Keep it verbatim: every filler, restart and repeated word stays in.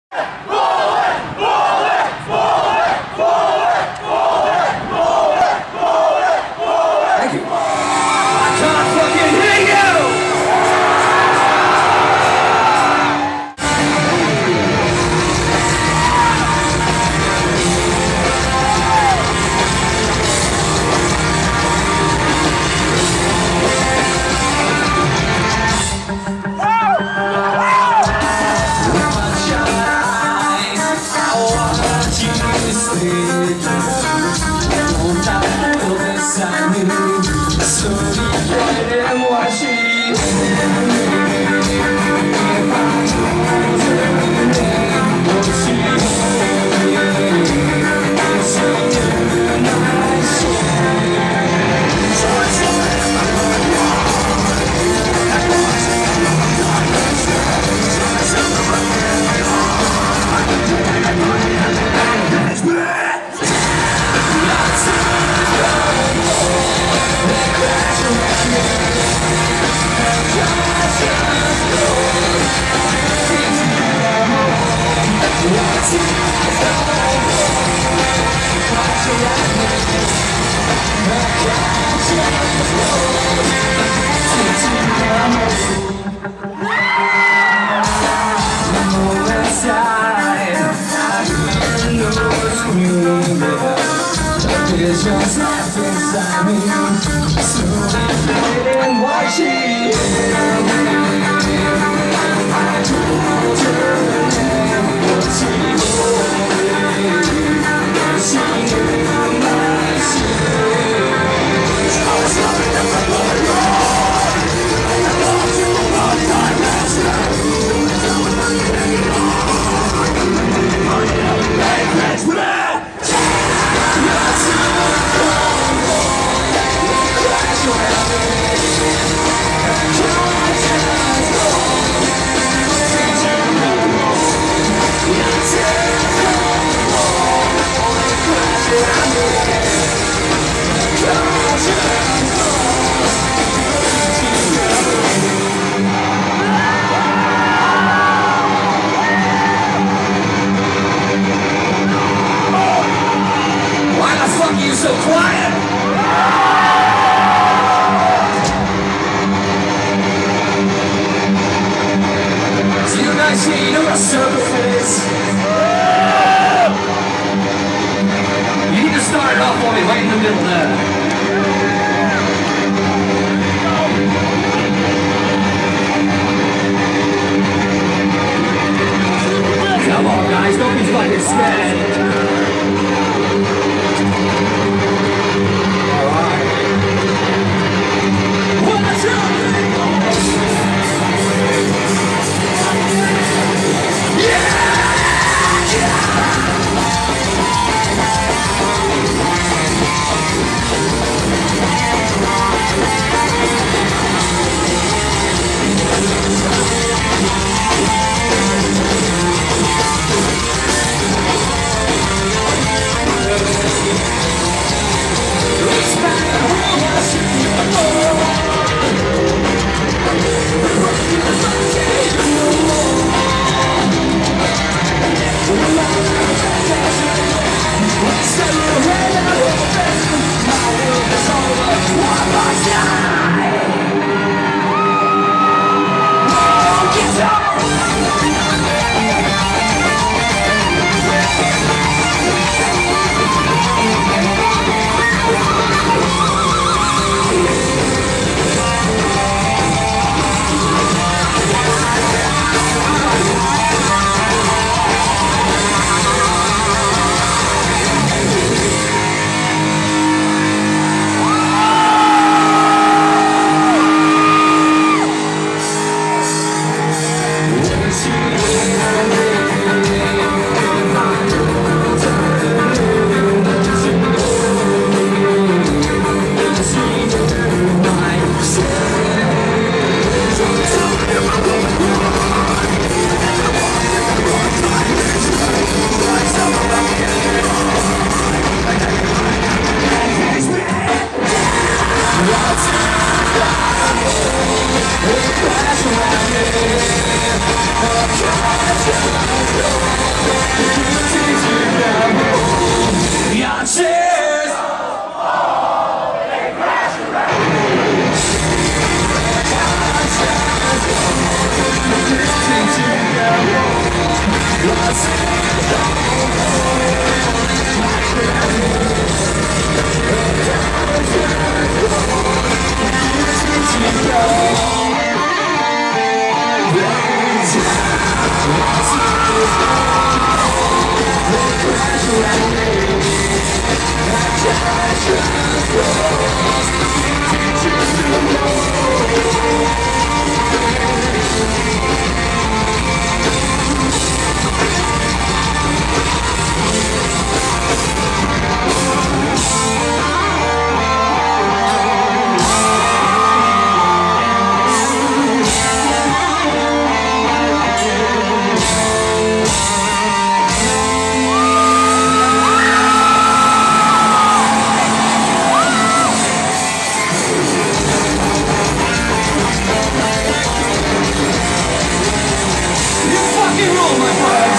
Just left inside me, slowly and watching. I told her name, but she she knew my shit. I was loving them for my Lord. I loved you all the time, that's right. Let's put it. Why the fuck are you so quiet? So you guys here, you know what a circle is? You need to start it off for me right in the middle there. Come on guys, don't be fucking scared. You fucking rule, my brother!